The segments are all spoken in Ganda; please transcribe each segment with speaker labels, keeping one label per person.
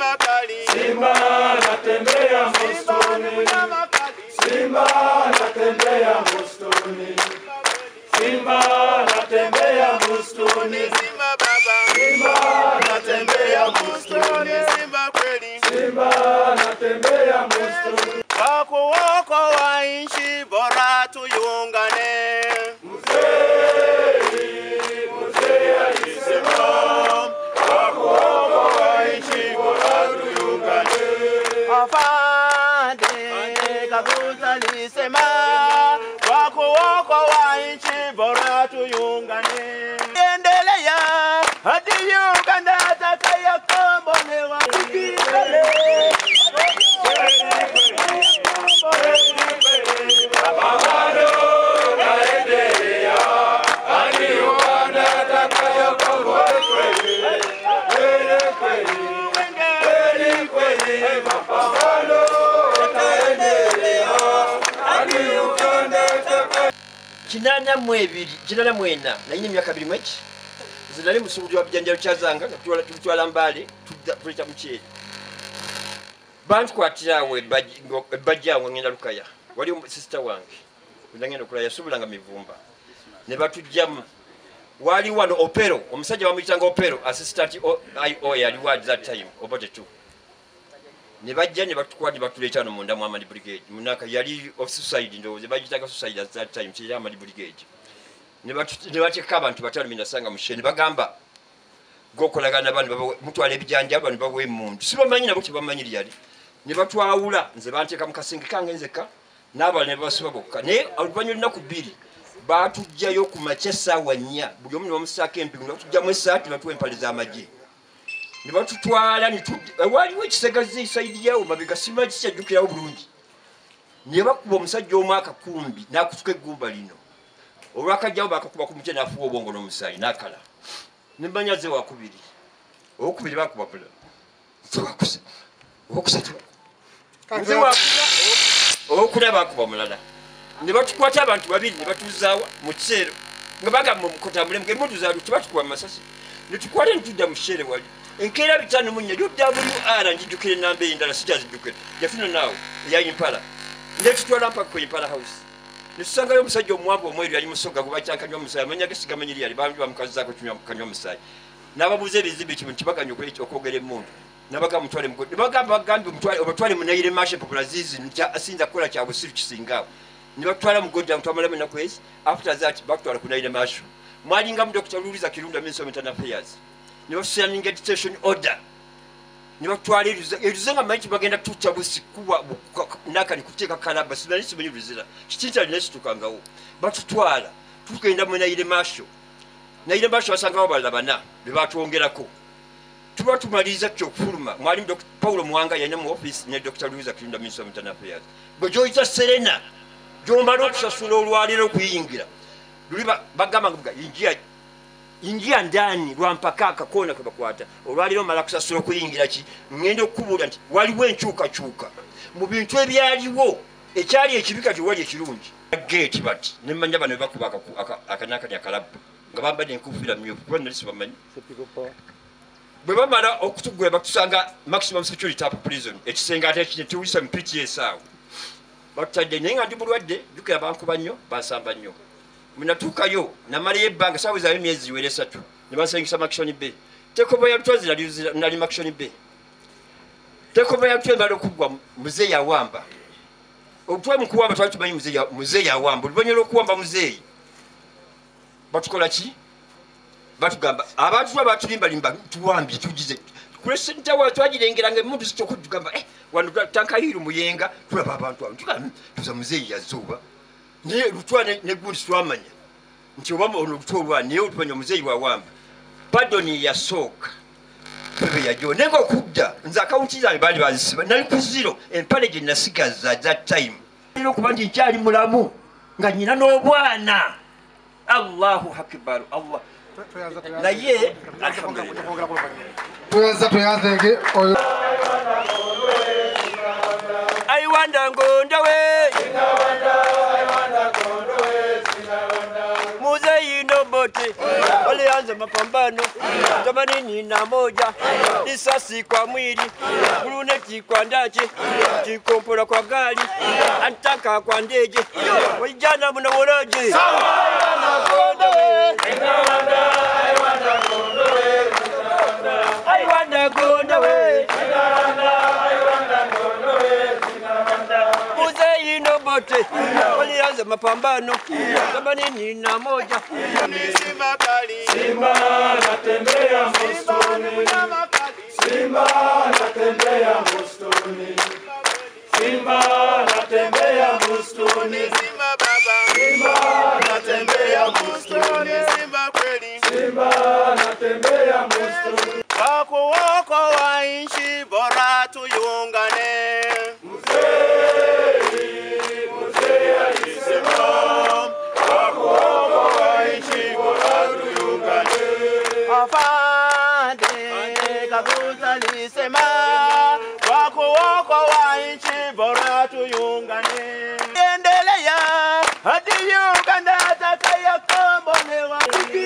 Speaker 1: Simba anatembea msituni. Simba anatembea msituni. Simba anatembea msituni. Simba baba. Simba anatembea msituni. Simba kweli. Simba anatembea msituni. Kwa kuokoa nchi bora tuungane. Mzee alisema kwa kuokoa nchi bora tuungane. Afande Kaguta alisema kwa kuokoa nchi bora tuungane. Endelea hadi Uganda atakayokombolewa.
Speaker 2: Kinana mwebiri, kinana mwena, na ine myaka 2 mwechi. Zinali musubuzi wa bijanjalo kyazanga, tutwala mbale, tuleta mcheli. Bantu kwatirawe bajjawe ngenda lukaya. Wali sister wange. Ndangenda kulaya subulanga mivumba. Ne batujjamu. Wali wano Opero, omusajja bamuyitanga Opero, assistant IO yali ward that time, obote 2. Ne bajja ne batukwadi batuleta no munda mu Amadi Brigade. Munaka yali of suicide ndoze bajitaka suicide at that time, kiri Amadi Brigade. Ne bateka abantu batano minasanga musheni bagamba gokolagana bantu mutwala ebijanja abantu bawe muntu. Sibamanyi nabo kibamanyiri yali. Ne batwawula nze banteka mukasingi kange nzeka n'abale ne basuba bokka. Ne oluvannyuma lunaku 2 batujjayo ku machesa wanya buli omu bamusaka empingu batujjamu esaati batuwa empale z'amagye. Ne batutwala waliwo ekisegazi saidi yawo mabega sima kikyajjukirawo bulungi. Ne bakuba omusajja omwaka 10 n'akutuka eggumba lino. Olwakajjawo bakakuba ku mutye n'afuwa obwongo n'omusaayi n'akala. Ne mbanyaze wakubiri. Okubiri bakuba pula. Okusatu. Nze wakuba okula bakuba mulala. Ne batukwata abantu babiri ne batuzaawa mu kiseero. Nga bagamba mukotambule mugemudu za luti batukuba masasi. Ne tukwata ntudda mu kisheere wali. Enkeera 5 mu 4 WR njijukire namba endala sijazijukire. Yafuna naawe ya Impala. Ne tutwala mpaka ku Impala House. Ne tusangayo omusajja omwavu omweru yali musoga gwe bakyankanywa omusaayi amanya gesigamanyiri yali bambi bamukazaako kanywa omusaayi. N'ababuuza ebizibu ekimu kibaganya okwogera emmundu. Nabaga mutwale mugodi. Bagamba bagambi mutwale munayire mashe populazizi nja asinza kola kya busiru kisingaawo. Ne batwala mugodi amutwala na kwezi. After that batwala kunayire mashe. Mwalinga mu Dr. Luliza Kirunda Minister of Internal Affairs. Ne basaninga detention order. Ne batwala eruzenga manyi bagenda tucha busikuwa nakali kuteeka kalaba sinali simanyi bizira. Kitinta linesi tukangawo. Batutwala tukenda munayire mashe. Nayire mashe basangawo balabana bebatwongerako. Tuba tumaliza kyokufuluma mwalimu Dr. Paulo Mwanga yanya mu office ne Dr. Luliza Kirunda Minister of Internal Affairs. Bojoita Serena jombalo kusasula olwaliro kuyingira. Luliba bagamba nga injia ndani lwa mpaka akakona kwe bakwata. Olwaliro mala kusasula kuyingira ki ngende okubula nti waliwo enkyukakyuka mu bintu ebyaliwo ekyali ekibika kiwali ekirungi. Gate bati nemanya bano bakuba akanakanya kalabba nga bambadde enkufira mmyufu kuba nali sibamanyi. Bwe bamala okutugweba batusanga maximum security up prison ekisenge ate tuwisa mu PTS awo. Batadde naye nga ndi bulwadde jukira bankuba nnyo bansamba nnyo. Munatuukayo namalayo ebbanga saawa zayo emyezi ziwere 3 ne bansengisa Maction Bay. Tekoba ya Mtwazi nali Maction Bay. Tekoba ya Mtwazi bali okugwa Muzeeyi Awamba. Otwa mukuwamba twali tumanyi Muzeeyi Awamba. Oluvannyuma lw'okuwamba Muzeeyi batukola ki? Batugamba abantu abatulimbalimba tuwambye tugize. Kulesenta wa twagirengeranga emuntu sikokugamba wano tankayiru muyenga tulaba abantu abo tukana tuza Muzeeyi yazuba. Ne lutwane ne gundi twamanya. Nti obama olutolwa ne otupanya Muzeeyi wa Wamba. Pardoni ya soka. Bebe ya jo nengo kudda nza akaunti zange bali bazisiba nali ku 0 empale gye nasigaza that time. Nino kubandi nkyali mulamu nga nyina n'obwana. Allahu akbar Allah. Naye
Speaker 3: tuyanze oyo
Speaker 2: aiwanda ngondawe Muzeeyi Ndobote walianza mapambano themanini na moja, risasi kwa mwili, guruneti kwa ndache, jikompora kwa gari, antaka kwa ndege, vijana mnaonaje? I wanna go away. Muzei no bote, walianza mapambano themanini na moja.
Speaker 1: Simba kali,
Speaker 3: Simba anatembea msituni, Simba anatembea msituni, Simba anatembea msituni,
Speaker 1: Simba baba,
Speaker 3: Simba anatembea
Speaker 1: msituni, Simba kweli,
Speaker 3: Simba anatembea msituni.
Speaker 1: wako wa nchi bora tuyungane.
Speaker 3: Mzee alisema wako wa nchi bora tuyungane.
Speaker 1: Afande Kaguta alisema wako wa nchi bora tuyungane. Endelea hadi Uganda atakayokombolewa.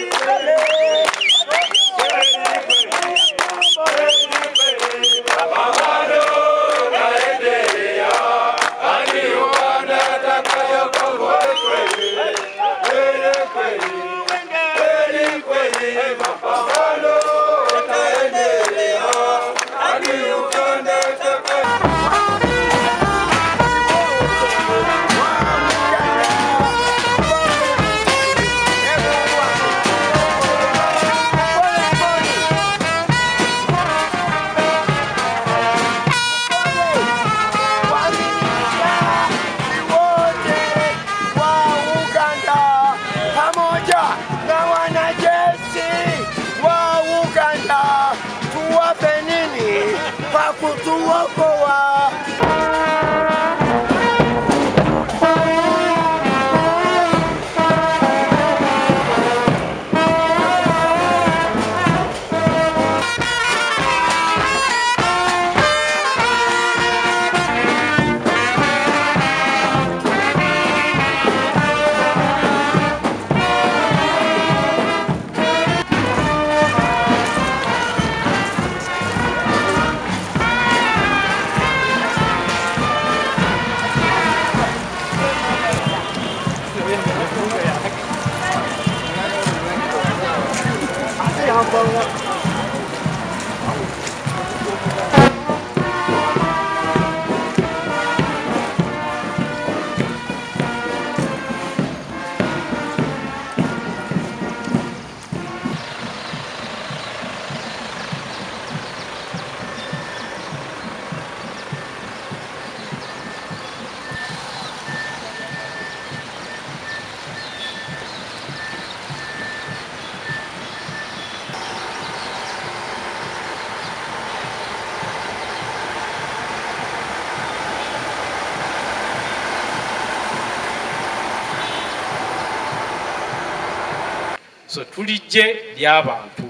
Speaker 4: So tulijje ly'abantu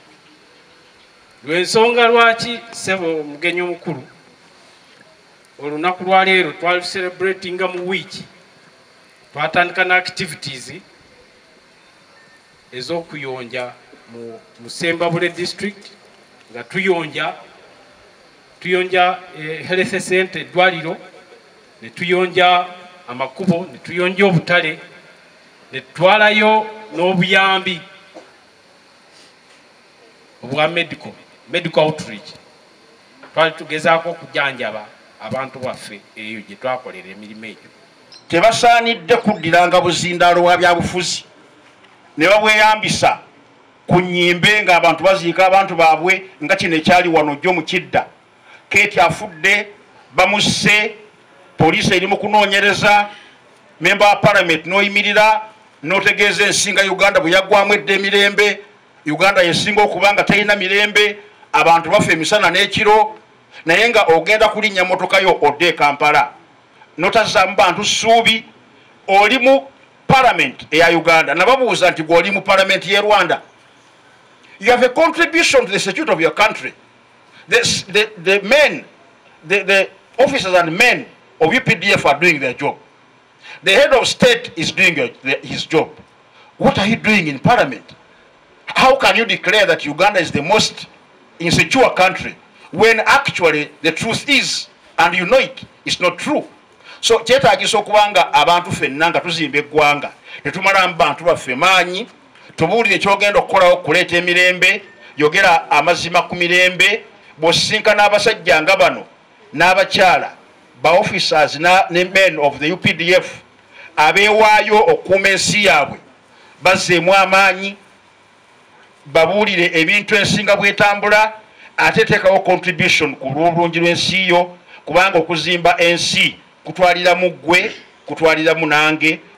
Speaker 4: lw'ensonga lwaki ssebo omugenyi omukulu olunaku lwa leero twalucelebratinga mu wiiki twatandika na activities ez'okuyonja mu Sembabule district nga tuyonja health center eddwaliro, ne tuyonja amakubo, ne tuyonja obutale, ne tutwalayo n'obuyambi obwa medical outreach. Twali tugezaako okujanjaba abantu baffe eyo gye twakolera emirimu egyo.
Speaker 5: Tebasaanidde kuddiranga buzindaalo bwa byabufuzi ne babweyambisa ku nnyimbe ng'abantu baziika abantu baabwe nga kino ekyali wano jjo mu Kidda. Keeti afudde, bamusse, poliisi eri mu kunoonyereza, memba wa parliament n'oyimirira n'otegeeza ensinga Uganda bwe yaggwamu edda emirembe. Uganda yesinga okuba nga talina mirembe, abantu bafe emisana n'ekiro, naye nga ogenda kulinnya motoka yo odde e Kampala n'otazaamu bantu ssuubi. Oli mu parliament eya Uganda, nababuuza nti gw'oli mu parliament y'e Rwanda. You have a contribution to the security of your country. The officers and men of UPDF are doing their job. The head of state is doing his job. What are you doing in parliament? How can you declare that Uganda is the most insecure country when actually the truth is, and you know it, it's not true? So kyetaagisa okubanga abantu ffenna nga tuzimba eggwanga tetumala mu bantu baffe maanyi tubuulire ekyogenda okukolawo okuleeta emirembe, yogera amazima ku mirembe. Bw'osisinkana abasajja nga bano n'abakyala ba officers ne men of the UPDF abeewaayo okukuuma ensi yaabwe, bazzeemu amaanyi, babuulire ebintu ensinga bwetambula, ate teekawo contribution ku lw'obulungi lw'ensi yo, kubanga okuzimba ensi kutwaliramu ggwe, kutwaliramu nange,